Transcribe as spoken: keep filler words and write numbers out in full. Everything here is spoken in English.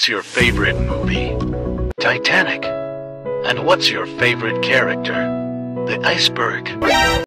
What's your favorite movie? Titanic. And what's your favorite character? The iceberg.